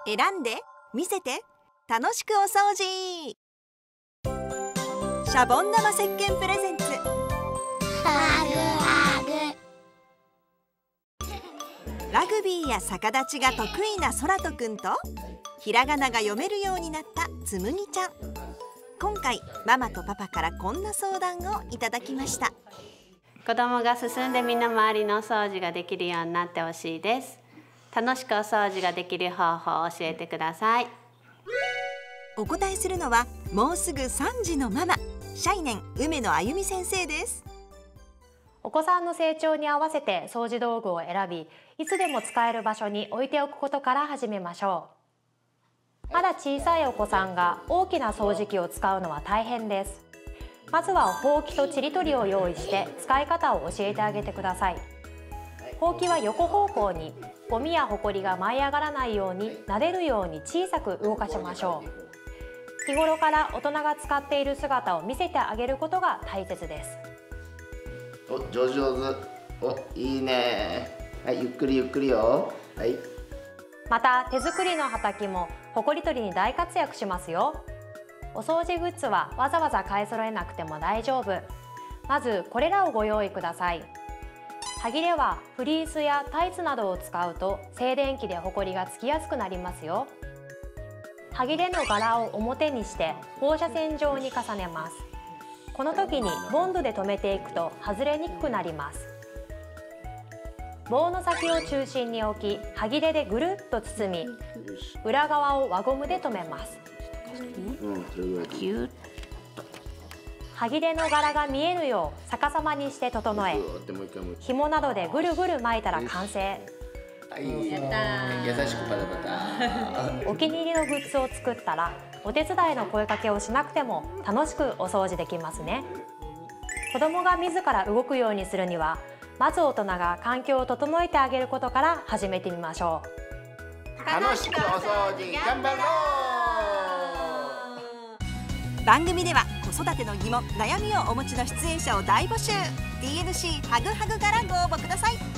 選んで見せて楽しくお掃除。シャボン玉石鹸プレゼンツハグハグ。ラグビーや逆立ちが得意なそらとくんとひらがなが読めるようになったつむぎちゃん。今回ママとパパからこんな相談をいただきました。 子供が進んで身の回りのお掃除ができるようになってほしいです。楽しくお掃除ができる方法を教えてください。 お答えするのはもうすぐ3児のママ、シャイネン梅野あゆみ先生です。 お子さんの成長に合わせて掃除道具を選び、いつでも使える場所に置いておくことから始めましょう。まだ小さいお子さんが大きな掃除機を使うのは大変です。まずはほうきとちりとりを用意して使い方を教えてあげてください。ほうきは横方向に、ゴミやほこりが舞い上がらないように撫でるように小さく動かしましょう。日頃から大人が使っている姿を見せてあげることが大切です。 お、上手。お、いいね。はい、ゆっくりゆっくりよ。はい。 また手作りのはたきもほこり取りに大活躍しますよ。お掃除グッズはわざわざ買い揃えなくても大丈夫。まずこれらをご用意ください。はぎれはフリースやタイツなどを使うと静電気でほこりがつきやすくなりますよ。はぎれの柄を表にして放射線状に重ねます。この時にボンドで留めていくと外れにくくなります。棒の先を中心に置き、はぎれでぐるっと包み、裏側を輪ゴムで留めます。はぎれの柄が見えるよう逆さまにして整え、紐などでぐるぐる巻いたら完成。 やったー。優しくパタパタ。 お気に入りのグッズを作ったら、お手伝いの声かけをしなくても楽しくお掃除できますね。子供が自ら動くようにするには、まず大人が環境を整えてあげることから始めてみましょう。 楽しくお掃除頑張ろう。番組では子育ての疑問、悩みをお持ちの出演者を大募集。DNC ハグハグからご応募ください。